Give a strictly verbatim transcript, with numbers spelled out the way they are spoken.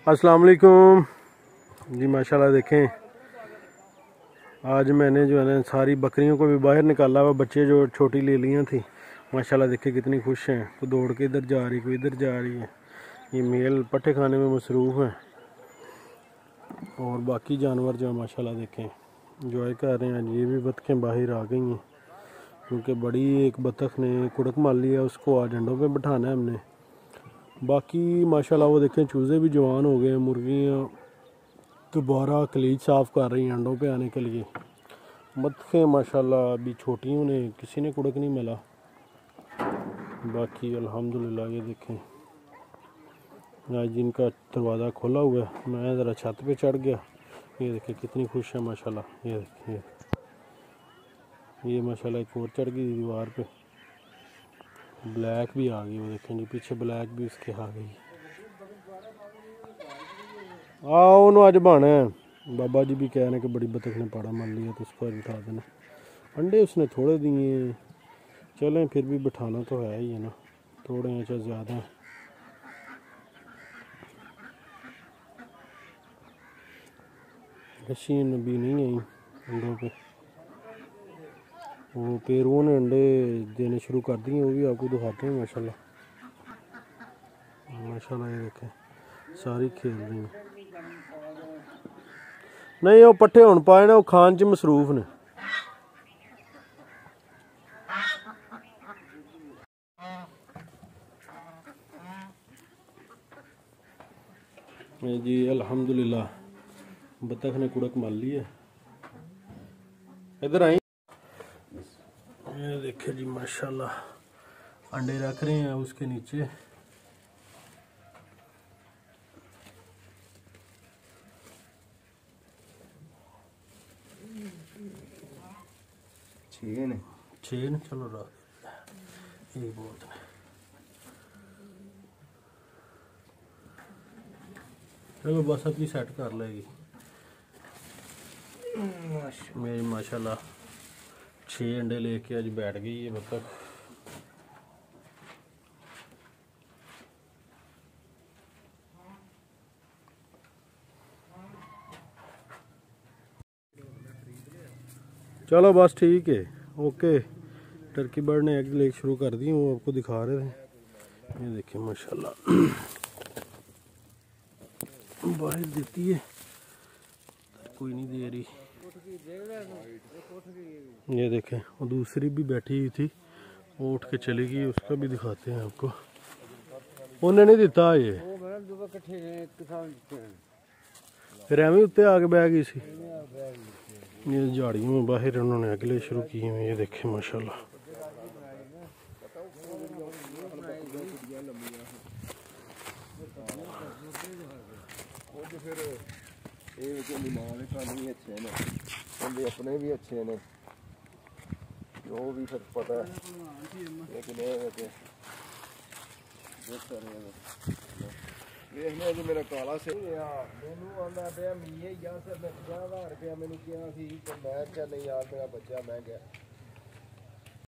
अस्सलाम वालेकुम जी। माशाल्लाह देखें, आज मैंने जो है ना सारी बकरियों को भी बाहर निकाला हुआ। बच्चे जो छोटी ले लिया थी, माशाल्लाह देखें कितनी खुश हैं। कोई दौड़ के इधर जा रही, कोई इधर जा रही है। ये मेल पट्ठे खाने में मसरूफ़ हैं और बाकी जानवर जो है माशाल्लाह देखें इंजॉय कर रहे हैं। ये भी बतखें बाहर आ गई हैं क्योंकि बड़ी एक बतख ने कुड़क मार लिया, उसको आज डंडों पे बिठाना है हमने। बाकी माशाल्लाह वो देखें चूज़े भी जवान हो गए हैं। मुर्गियाँ दोबारा कलीज साफ़ कर रही हैं अंडों पे आने के लिए। बतखें माशाल्लाह अभी छोटी, उन्हें किसी ने कुड़क नहीं मिला। बाकी अल्हम्दुलिल्लाह ये देखें आज जिनका दरवाज़ा खोला हुआ है, मैं ज़रा छत पे चढ़ गया। ये देखें कितनी खुश है माशाल्लाह। ये देखिए ये माशाल्लाह एक और चढ़ गई दीवार पे। ब्लैक भी आ गई, वो देखें जी पीछे ब्लैक भी उसके आ गई। आओ उन्होंने आज बहाना है, बाबा जी भी कह रहे हैं कि बड़ी बतख ने पाड़ा मार लिया तो उसको बिठा देना। अंडे उसने थोड़े दिए, चलें फिर भी बिठाना तो है ही है ना, थोड़े हैं चाहे ज़्यादा हैं। रस्सी भी नहीं आई अंडों पे, वो पेरुओं ने अंडे देने शुरू कर दिए, वो भी आपको दिखाते हैं माशाल्लाह। माशाल्लाह ये देखें सारी खेल रही हैं। नहीं वो पट्ठे हुण पाए ना, वो खान च मसरूफ ने। जी अल्हम्दुलिल्लाह बतख ने कुड़क मार ली है। इधर आई, ये देखे जी माशाल्लाह अंडे रख रहे हैं उसके नीचे। छः ने छः ने चलो रात यही बहुत है। चलो बस अपनी सेट कर लेगी मेरी माशाल्लाह। छः अंडे लेके आज बैठ गई है बतख। चलो बस ठीक है, ओके। टर्की बर्ड ने एग लेग शुरू कर दी, वो आपको दिखा रहे थे। ये देखिए माशाल्लाह बाहर देती है, कोई नहीं दे रही। ये देखें वो दूसरी भी बैठी हुई थी, वो उठ के चली गई, उसका भी दिखाते हैं आपको। उन्हें नहीं दिता ये, फिर एवं उत्ते आके बह गई सी। ये झाड़ियों में बाहर उन्होंने अगले शुरू किए हैं। ये देखें माशाल्लाह अपने भी अच्छे ने, जो भी फिर पता है लेकिन देखने जी मेरा काला से मैनू आंदा पे मीए या से मैं पचास हज़ार रुपया मैंने किया सी, तो मैं क्या नहीं यार मेरा बच्चा मैं गया